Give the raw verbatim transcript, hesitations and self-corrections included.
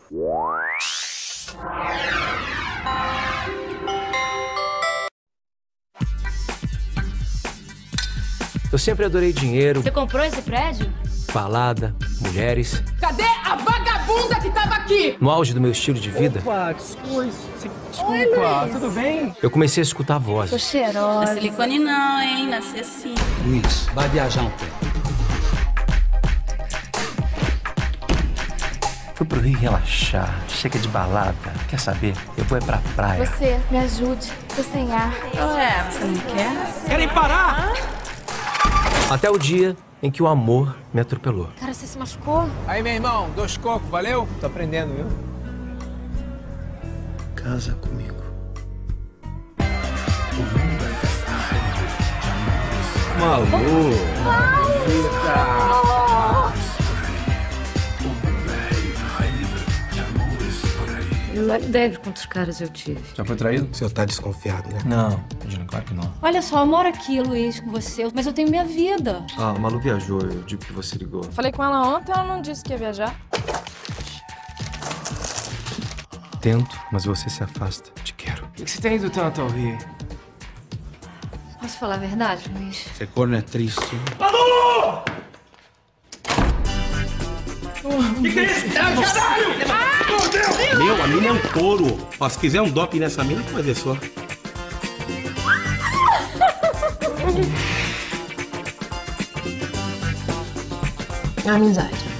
Eu sempre adorei dinheiro. Você comprou esse prédio? Balada, mulheres. Cadê a vagabunda que tava aqui? No auge do meu estilo de vida, Opa, desculpa, desculpa, tudo bem? eu comecei a escutar Sou vozes. cheirosa. Não é silicone não, hein? Nasci assim. Luiz, vai viajar um tempo. Fui pro Rio relaxar, chega de balada. Quer saber? Eu vou é pra praia. Você, me ajude. Tô sem ar. Ué, você não quer? Querem parar? Até o dia em que o amor me atropelou. Cara, você se machucou? Aí, meu irmão, dois cocos, valeu? Tô aprendendo, viu? Casa comigo. Malu! Não é ideia de quantos caras eu tive. Já foi traído? O senhor tá desconfiado, né? Não, Regina, claro que não. Olha só, eu moro aqui, Luiz, com você, mas eu tenho minha vida. Ah, a Malu viajou, eu digo que você ligou. Falei com ela ontem, ela não disse que ia viajar. Tento, mas você se afasta. Te quero. O que você tem ido tanto ao Rio? Posso falar a verdade, Luiz? Ser corno é triste. Meu, a mina é um touro. Ó, se quiser um doping nessa mina, pode ver só. Amizade.